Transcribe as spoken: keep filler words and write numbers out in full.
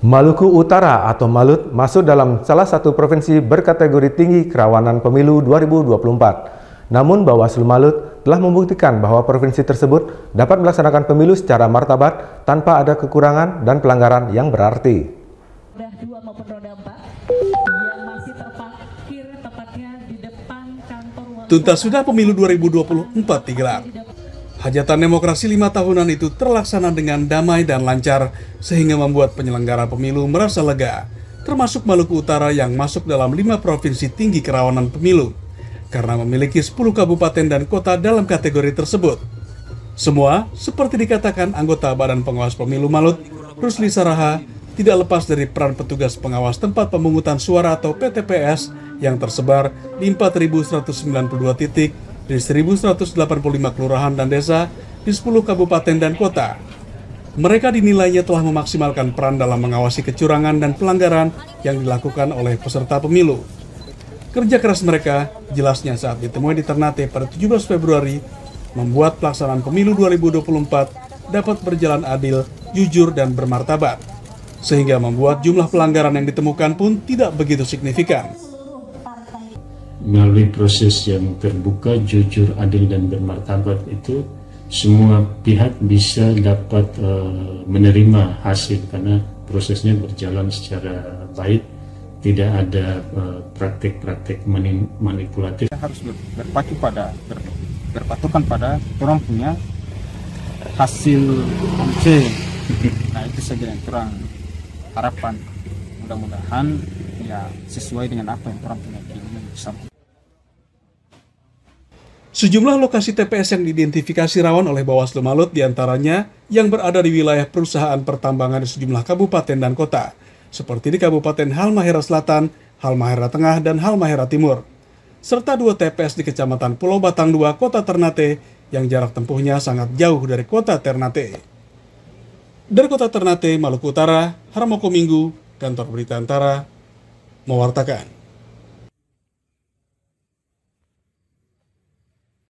Maluku Utara atau Malut masuk dalam salah satu provinsi berkategori tinggi kerawanan pemilu dua ribu dua puluh empat. Namun Bawaslu Malut telah membuktikan bahwa provinsi tersebut dapat melaksanakan pemilu secara martabat tanpa ada kekurangan dan pelanggaran yang berarti. Roda dua maupun roda empat yang masih terparkir tepatnya di depan kantor wali kota. Tuntas sudah pemilu dua ribu dua puluh empat digelar. Hajatan demokrasi lima tahunan itu terlaksana dengan damai dan lancar sehingga membuat penyelenggara pemilu merasa lega, termasuk Maluku Utara yang masuk dalam lima provinsi tinggi kerawanan pemilu karena memiliki sepuluh kabupaten dan kota dalam kategori tersebut. Semua, seperti dikatakan anggota Badan Pengawas Pemilu Malut, Rusli Saraha, tidak lepas dari peran petugas pengawas tempat pemungutan suara atau P T P S yang tersebar di empat ribu seratus sembilan puluh dua titik di seribu seratus delapan puluh lima kelurahan dan desa di sepuluh kabupaten dan kota. Mereka dinilainya telah memaksimalkan peran dalam mengawasi kecurangan dan pelanggaran yang dilakukan oleh peserta pemilu. Kerja keras mereka jelasnya saat ditemui di Ternate pada tujuh belas Februari membuat pelaksanaan pemilu dua ribu dua puluh empat dapat berjalan adil, jujur, dan bermartabat, sehingga membuat jumlah pelanggaran yang ditemukan pun tidak begitu signifikan. Melalui proses yang terbuka, jujur, adil, dan bermartabat itu, semua pihak bisa dapat uh, menerima hasil karena prosesnya berjalan secara baik, tidak ada praktik-praktik uh, manipulatif. Kita harus berpacu pada ber, berpatokan pada orang punya hasil C. Nah, itu saja yang kurang harapan. Mudah-mudahan ya sesuai dengan apa yang orang punya keinginan bersama. Sejumlah lokasi T P S yang diidentifikasi rawan oleh Bawaslu Malut diantaranya yang berada di wilayah perusahaan pertambangan di sejumlah kabupaten dan kota, seperti di Kabupaten Halmahera Selatan, Halmahera Tengah, dan Halmahera Timur, serta dua T P S di Kecamatan Pulau Batang dua, Kota Ternate, yang jarak tempuhnya sangat jauh dari Kota Ternate. Dari Kota Ternate, Maluku Utara, Harmoko Minggu, Kantor Berita Antara, mewartakan.